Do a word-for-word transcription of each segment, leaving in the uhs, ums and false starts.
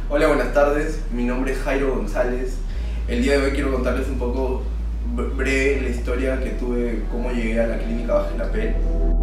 Hola, buenas tardes. Mi nombre es Jairo González. El día de hoy quiero contarles un poco breve la historia que tuve, cómo llegué a la clínica Bajelapen.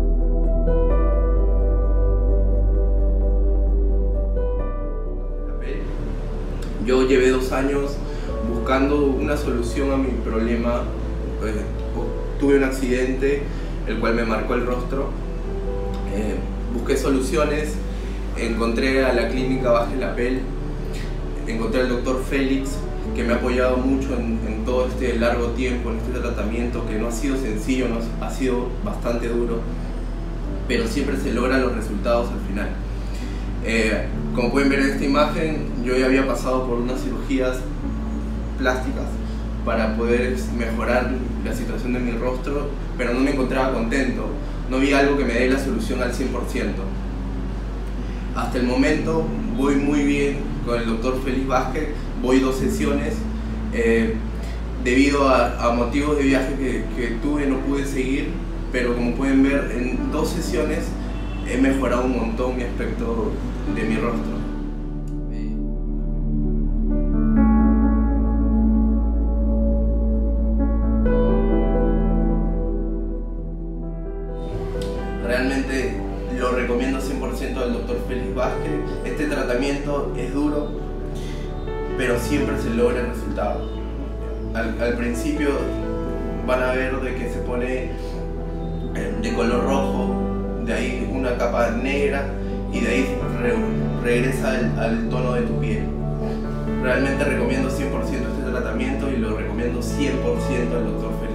Yo llevé dos años buscando una solución a mi problema. Pues, tuve un accidente, el cual me marcó el rostro. Eh, busqué soluciones, encontré a la clínica Bajelapen, encontré al doctor Félix, que me ha apoyado mucho en, en todo este largo tiempo, en este tratamiento que no ha sido sencillo, no ha sido bastante duro, pero siempre se logran los resultados al final. Eh, como pueden ver en esta imagen, yo ya había pasado por unas cirugías plásticas para poder mejorar la situación de mi rostro, pero no me encontraba contento, no vi algo que me dé la solución al cien por ciento. Hasta el momento voy muy bien con el doctor Félix Vázquez, voy dos sesiones. Eh, debido a, a motivos de viaje que, que tuve no pude seguir, pero como pueden ver en dos sesiones he mejorado un montón mi aspecto de mi rostro. Realmente lo recomiendo cien por ciento al doctor Félix Vázquez. Este tratamiento es duro, pero siempre se logra el resultado. Al, al principio van a ver de que se pone de color rojo, de ahí una capa negra y de ahí re, regresa al, al tono de tu piel. Realmente recomiendo cien por ciento este tratamiento y lo recomiendo cien por ciento al doctor Félix.